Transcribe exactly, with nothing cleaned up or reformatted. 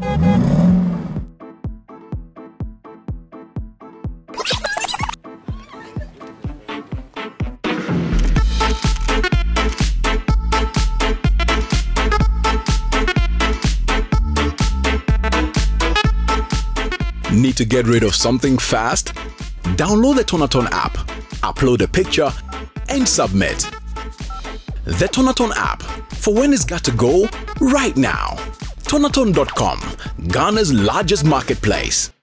Need to get rid of something fast? Download the Tonaton app, upload a picture, and submit. The Tonaton app, for when it's got to go right now. Tonaton dot com, Ghana's largest marketplace.